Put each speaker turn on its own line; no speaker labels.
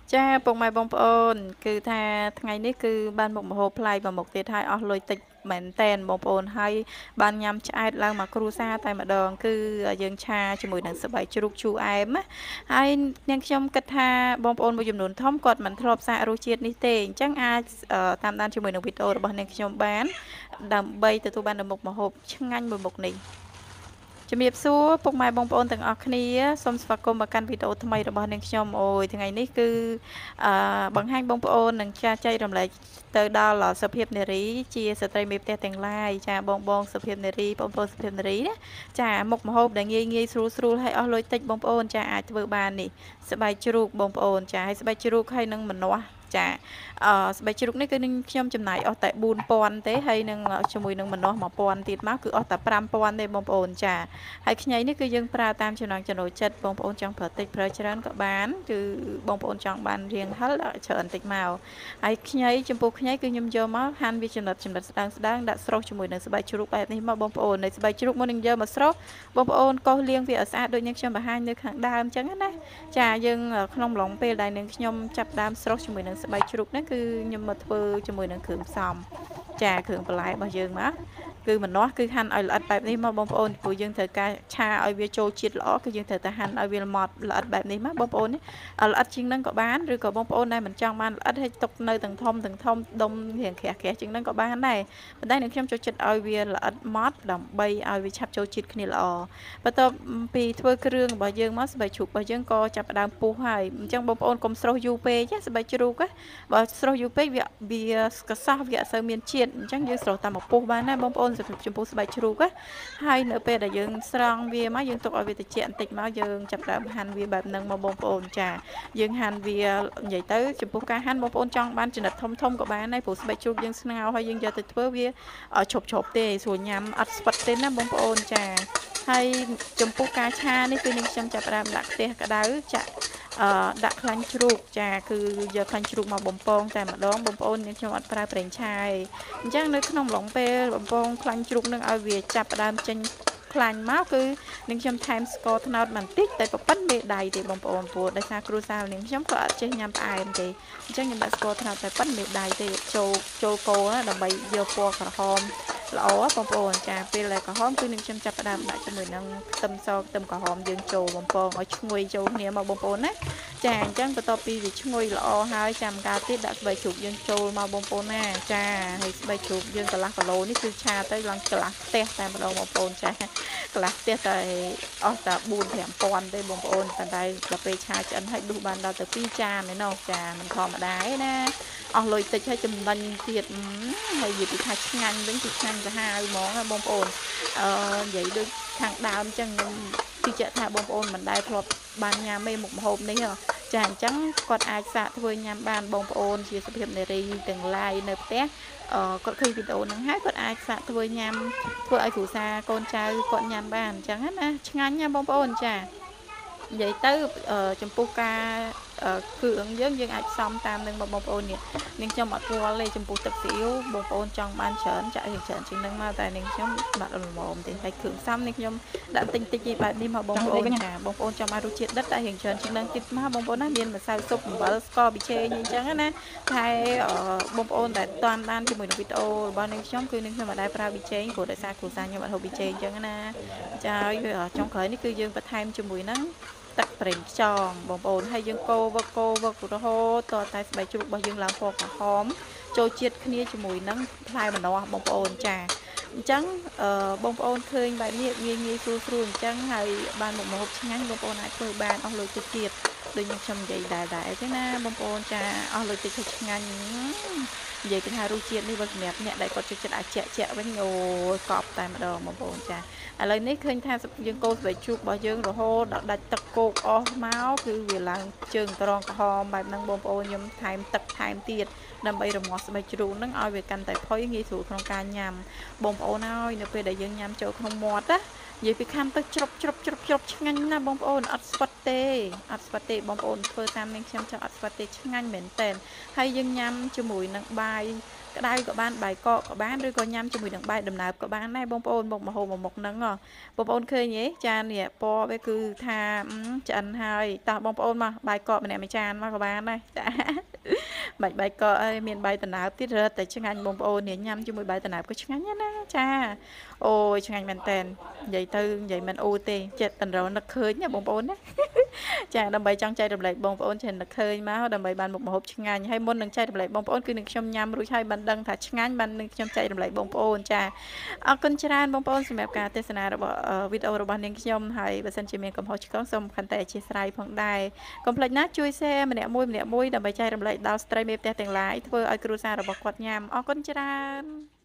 ចាពុកម៉ែបងប្អូនគឺថាថ្ងៃនេះគឺបានមុខម្ហូបប្លែកមួយមុខទៀតហើយអស់លុយតិចមែនតែនបងប្អូនហើយបានញ៉ាំឆ្អែតឡើងមកគ្រួសារតែម្ដងគឺយើងឆាជាមួយនឹងសបែកជ្រូកជូរអែមណាហើយនាងខ្ញុំគិតថាបងប្អូនមួយចំនួនធំគាត់មិនធ្លាប់សាករសជាតិនេះទេអញ្ចឹងអាចតាមដានជាមួយនឹងវីដេអូរបស់នាងខ្ញុំបានដើម្បីទទួលបានមុខម្ហូបឆ្ងាញ់មួយមុខនេះជំរាបសួរពុកម៉ែបងប្អូនទាំងអស់គ្នាសូមស្វាគមន៍មកកាន់វីដេអូថ្មីរបស់នាងខ្ញុំអូយថ្ងៃនេះគឺបង្ហាញបងប្អូននឹងចែករំលែកទៅដល់សុភាពនារីជាស្ត្រីមេផ្ទះទាំងឡាយចាបងសុភាពនារីបងប្អូនសុភាពនារីណាចាមុខម្ហូបដែលងាយស្រួលហើយអស់លុយតិចបងប្អូនចាអាចធ្វើបាននេះស្បែកជ្រូកបងប្អូនចាហើយស្បែកជ្រូកហើយនឹងម្នាស់ចាស្បែកជ្រូកនេះគឺនឹងខ្ញុំចំណាយអស់តែ4000ទេហើយនឹងជាមួយនឹងម្នាស់1000ទៀតមកគឺអស់តែ5000ទេបងប្អូនចាហើយខ្ញីនេះគឺយើងប្រើតាមចំណង់ចំណូលចិត្តបងប្អូនចង់ប្រើតិចប្រើច្រើនក៏បានគឺបងប្អូនចង់បានរៀងហិលច្រើនតិចមកហើយខ្ញីចំពោះខ្ញីគឺខ្ញុំយកមកហាន់វាចំណិតស្ដើងដាក់ស្រុះជាមួយនឹងស្បែកជ្រូកបែបនេះមកបងប្អូននៅស្បែកជ្រូកមុននឹងយកមកស្រុះបងប្អូនកោសលាងវាឲ្យស្អាតដូចខ្ញុំបង្ហាញនៅខាងដើមអញ្ចឹងណាចាយើងក្នុងឡុងពេលដែលនឹងខ្ញុំចាប់ដើមស្រុះជាមួយនឹងស្បែកជ្រូកហ្នឹងគឺខ្ញុំមកធ្វើជាមួយនឹងគ្រឿងផ្សំចាគ្រឿងបន្លែរបស់យើងមកគឺម្នាស់គឺហាន់ឲ្យល្អិតបែបនេះមកបងប្អូនព្រោះយើងត្រូវការឆាឲ្យវាចូលជាតិល្អគឺយើងត្រូវតែហាន់ឲ្យវាម៉ត់ល្អិតបែបនេះមកបងប្អូនល្អិតជាងហ្នឹងក៏បានឬក៏បងប្អូនដែលមិនចង់បានល្អិតឲ្យទុកនៅទាំងធំដុំរៀងក្រាស់ជាងហ្នឹងក៏បានដែរប៉ុន្តែនឹងខ្ញុំចូលចិត្តឲ្យវាល្អិតម៉ត់ដើម្បីឲ្យវាឆាប់ចូលជាតិគ្នាល្អបន្ទាប់ពីធ្វើគ្រឿងរបស់យើងមកស្បែកជ្រូករបស់យើងក៏ចាប់ផ្ដើមពុះហើយអញ្ចឹងបងប្អូនកុំស្រុះយូរពេកស្បែកជ្រូកបើស្រុះយូរពេកវាកសោះវាអត់សូវមានជាតិអញ្ចឹងយើងស្រុះតាមមកពុះបានណាបងប្អូនចំពោះស្បែកជ្រូកហើយនៅពេលដែលយើងស្រង់វាមកយើងទុកឲ្យវាត្រជាក់បន្តិចមកយើងចាប់ផ្ដើមហាន់វាបែបហ្នឹងមកបងប្អូនចាយើងហាន់វានិយាយទៅចំពោះការហាន់បងប្អូនចង់បានចំណិតធំក៏បានដែរព្រោះស្បែកជ្រូកយើងស្ងោរហើយយើងយកទៅធ្វើវាឈប់ទេស្រួលញ៉ាំអត់ស្វិតទេណាបងប្អូនចាហើយចំពោះការឆានេះគឺនាងខ្ញុំចាប់ផ្ដើមដាក់ខ្ទះក្តៅចាក់ដាក់ខ្លាញ់ជ្រូកចាគឺយកខ្លាញ់ជ្រូកមកបំពងតែម្ដងបងប្អូននាងខ្ញុំអត់ប្រើប្រេងឆាយអញ្ចឹងនៅក្នុងឡុងពេលបំពងខ្លាញ់ជ្រូកនឹងឲ្យវាចាប់ផ្ដើមចេញខ្លាញ់មកគឺនឹងខ្ញុំថែមស្ករត្នោតបន្តិចតែប្រពន្ធមេដៃទេបងប្អូនព្រោះដោយសារគ្រួសារនាងខ្ញុំក៏អត់ចេះញ៉ាំផ្អែមទេអញ្ចឹងខ្ញុំដាក់ស្ករត្នោតតែប៉ុណ្្នឹងមេដៃទេចូលកូរដើម្បីយកពណ៌ក្រហមល្អបងប្អូនចាពេលដែលក្រហមគឺនឹងខ្ញុំចាប់ផ្ដើមដាក់ជាមួយនឹងខ្ទឹមសខ្ទឹមក្រហមយើងចូលបំពងឲ្យឈ្ងុយចូលគ្នាមកបងប្អូនណាចាអញ្ចឹងបន្ទាប់ពីវាឈ្ងុយល្អហើយចាំការទៀតដាក់ស្បែកជ្រូកយើងចូលមកបងប្អូនណាចាហើយស្បែកជ្រូកយើងកន្លះគីឡូនេះគឺឆាទៅឡើងកន្លះផ្ទះតែម្ដងបងប្អូនចាកន្លះផ្ទះតែអស់តែ4-5000ទេបងប្អូនតែដល់ពេលឆាឆ្អិនហើយដួសបានដល់ទៅ2ចានឯណោះចាមិនធម្មតាទេណាអស់លុយតិចហើយចំណេញទៀតហើយនិយាយពីថាឆ្ងាញ់វិញគឺឆ្ងាញ់សាហាវហ្មងណាបងប្អូននិយាយដូចខាងដើមអញ្ចឹងខ្ញុំជឿជាក់ថាបងប្អូនមិនដែលធ្លាប់បានញ៉ាំទេមុខម្ហូបនេះចាអញ្ចឹងគាត់អាចសាកធ្វើញ៉ាំបានបងប្អូនជាសុភាពនារីទាំងឡាយនៅផ្ទះគាត់ឃើញវីដេអូហ្នឹងហើយគាត់អាចសាកធ្វើញ៉ាំធ្វើឲ្យគ្រួសារកូនចៅគាត់ញ៉ាំបានអញ្ចឹងណាឆ្ងាញ់ណាបងប្អូនចានិយាយទៅចំពោះការគ្រឿងយើងអាចផ្សំតាមនឹងបងប្អូននេះនាងខ្ញុំអត់វល់ទេចំពោះទឹកស៊ីអ៊ូបងប្អូនចង់បានច្រើនចាក់ច្រើនជាងនឹងមកតែនាងខ្ញុំបាត់ល្មមទេហើយគ្រឿងផ្សំនាងខ្ញុំដាក់តិចបែបនេះមកបងប្អូនចាបងប្អូនចង់បានរសជាតិដិតតែរៀងច្រើនជាងនឹងទៀតមកបងប្អូនណាមានម្សៅស៊ុបអំបិលស្ករប៊ីចេងអញ្ចឹងណាតែបងប្អូនដែលតាមដានជាមួយនឹងវីដេអូរបស់នាងខ្ញុំគឺនាងខ្ញុំអត់ដែលប្រើប៊ីចេងព្រោះដោយសារគ្រួសារខ្ញុំអត់ហូបប៊ីចេងអញ្ចឹងណាចាហើយចុងក្រោយនេះគឺយើងបន្ថែមជាមួយនឹងទឹកប្រេងខ្យងបងប្អូនហើយយើងកូរវឹករហូតតតែស្បែកជ្រូករបស់យើងឡើងពណ៌ក្រហមចូលជាតិគ្នាជាមួយនឹងផ្លែម្នាស់បងប្អូនចាអញ្ចឹងបងប្អូនឃើញបែបនេះងាយស្រួលអញ្ចឹងហើយបានមុខម្ហូបឆ្ងាញ់បងប្អូនអាចធ្វើបានអស់លុយតិចទៀតដូចខ្ញុំនិយាយដែរទេណាបងប្អូនចាអស់លុយតិចឆ្ងាញ់និយាយទៅថារសជាតិនេះវាសម្រាប់អ្នកដែលគាត់ចូលចិត្តអាចជាក់វិញអូកប់តែម្ដងបងប្អូនចាឥឡូវនេះឃើញថាយើងកូរស្បែកជ្រូករបស់យើងរហូតដល់ដាច់ទឹកគោកអស់មកគឺវាឡើងជើងត្រង់ក្រហមបែបហ្នឹងបងប្អូនខ្ញុំថែមទឹកថែមទៀតដើម្បីរងាស់ស្បែកជ្រូកហ្នឹងឲ្យវាកាន់តែផុយងាយស្រួលក្នុងការញ៉ាំបងប្អូនហើយនៅពេលដែលយើងញ៉ាំចូលក្នុងមាត់ណានិយាយពីខាំទៅជ្រប់ឆ្ងាញ់ណាស់បងប្អូនអត់ស្វិតទេបងប្អូនធ្វើតាមនាងខ្ញុំចឹងអត់ស្វិតទេឆ្ងាញ់មែនតើហើយយើងញ៉ាំជាមួយនឹងបាយក្តៅក៏បានបាយកកក៏បានឬក៏ញ៉ាំជាមួយនឹងបាយដំណើបក៏បានដែរបងប្អូនមុខម្ហូបមួយមុខហ្នឹងបងប្អូនឃើញទេចាននេះពណ៌វាគឺថាឆ្អិនហើយតោះបងប្អូនមកបាយកកម្នាក់មួយចានមកក៏បានដែរចាបាច់បាយកកអើយមានបាយដំណើបទៀតរត់តែឆ្ងាញ់បងប្អូននេះញ៉ាំជាមួយបាយដំណើបក៏ឆ្ងាញ់ណាចាអូយឆ្ងាញ់មែនតើនិយាយទៅនិយាយមិនអូទេចិត្តតរនឹកឃើញណាបងប្អូនណាចាដើម្បីចង់ចែករំលែកបងប្អូនចេះនឹកឃើញមកដើម្បីបានមុខម្ហូបឆ្ងាញ់ហើយមុននឹងចែករំលែកបងប្អូនគឺនឹងខ្ញុំញ៉ាំរួចហើយបានដឹងថាឆ្ងាញ់បាននឹងខ្ញុំចែករំលែកបងប្អូនចាអរគុណច្រើនបងប្អូនសម្រាប់ការទស្សនារបស់វីដេអូរបស់នាងខ្ញុំហើយបើសិនជាមានកំហុសឆ្គងសូមខន្តីអធិស្ឋានផងដែរកុំភ្លេចណាជួយ share ម្នាក់មួយដើម្បីចែករំលែកដល់ស្ត្រីមេផ្ទះទាំងឡាយធ្វើឲ្យគ្រួសាររបស់គាត់ញ៉ាំអរគុណច្រើន